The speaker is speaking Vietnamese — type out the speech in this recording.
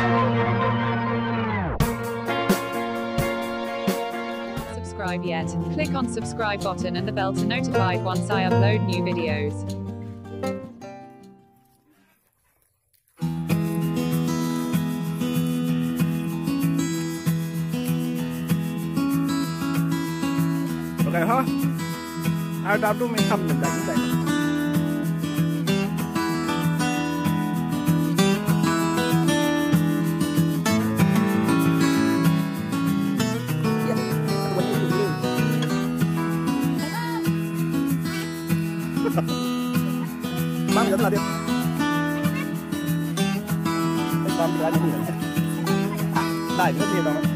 Subscribe yet, click on subscribe button and the bell to notified once I upload new videos. โอเคฮะเอาดาวตุ้มมีคำหนึ่งได้ที่ไหนบ้านเดี๋ยวตลาดเดียวไอ้ความร้ายนี่ได้ก็ดีตรงนั้น